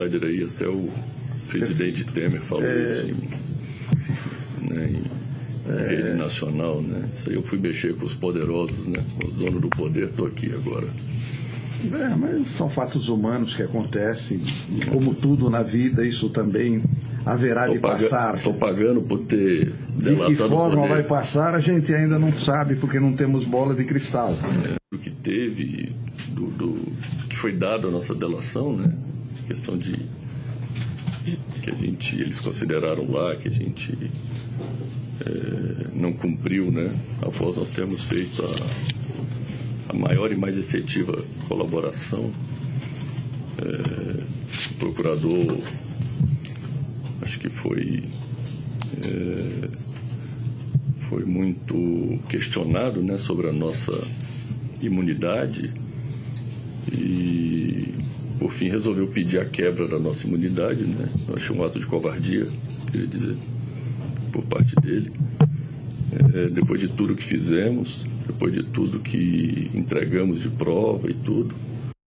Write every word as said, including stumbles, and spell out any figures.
Aí até o presidente Temer falou é... isso em, né, em é... rede nacional, né? Isso aí eu fui mexer com os poderosos, né? Com os donos do poder, estou aqui agora. É, mas são fatos humanos que acontecem, e como tudo na vida, isso também haverá tô de pagando, passar. Estou pagando por ter delatado. De que forma o poder. vai passar, a gente ainda não sabe, porque não temos bola de cristal. É, o que teve, do, do que foi dado a nossa delação, né? Questão de que a gente, eles consideraram lá que a gente é, não cumpriu, né? Após nós termos feito a, a maior e mais efetiva colaboração, é, o procurador, acho que foi é, foi muito questionado, né, sobre a nossa imunidade e por fim resolveu pedir a quebra da nossa imunidade, né? Eu achei um ato de covardia, queria dizer, por parte dele. É, depois de tudo que fizemos, depois de tudo que entregamos de prova e tudo,